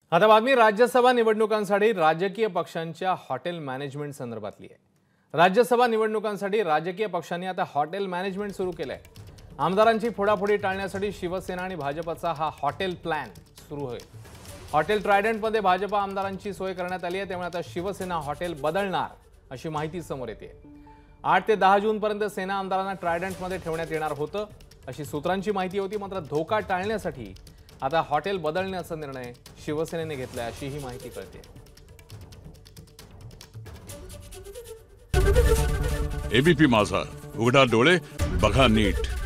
आता बातमी राज्यसभा निवडणुकांसाठी राजकीय पक्षांच्या हॉटेल मॅनेजमेंट संदर्भातली आहे। राज्यसभा निवडणुकांसाठी राजकीय पक्षांनी आता हॉटेल मॅनेजमेंट सुरू केलंय। आमदारांची फोडाफोडी टाळण्यासाठी शिवसेना आणि भाजपचा हा हॉटेल प्लॅन सुरू होईल। हॉटेल ट्रायडंटमध्ये भाजप आमदारांची सोय करण्यात आली आहे, त्यामुळे आता शिवसेना हॉटेल बदलणार अशी माहिती समोर येते। 8 ते 10 जून पर्यंत सेना आमदारांना ट्रायडंटमध्ये ठेवण्यात येणार होतं अशी सूत्रांची माहिती होती। मात्र धोका टाळण्यासाठी आता हॉटेल बदलण्याचा निर्णय शिवसेनेने घेतलाय अशी ही माहिती कळते। एबीपी माझा, उघडा डोळे बघा नीट।